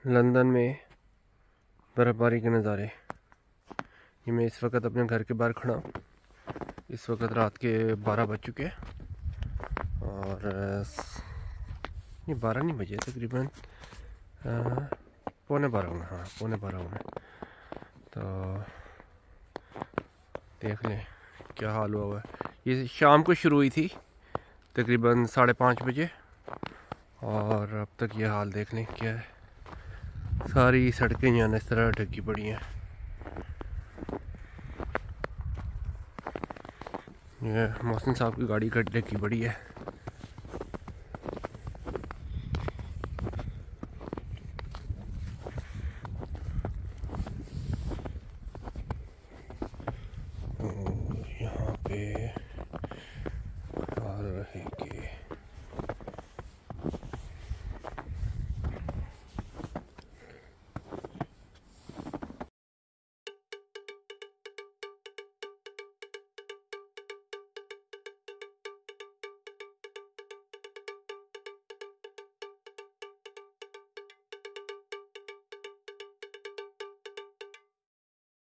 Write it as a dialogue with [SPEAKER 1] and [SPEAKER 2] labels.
[SPEAKER 1] London में बर्फ़बारी के नज़ारे। ये मैं इस वक्त अपने घर के बाहर खड़ा हूँ। इस वक्त रात के 12 बज चुके हैं और ये 12 नहीं बजे, तकरीबन 11:15 होंगे। हाँ 11:15 होंगे। तो देख लें क्या हाल हुआ है। ये शाम को शुरू हुई थी तकरीबन 5:30 बजे और अब तक ये हाल देख लें क्या है। सारी सड़कें यहाँ इस तरह ढकी पड़ी हैं। ये मोहसिन साहब की गाड़ी ढकी पड़ी है।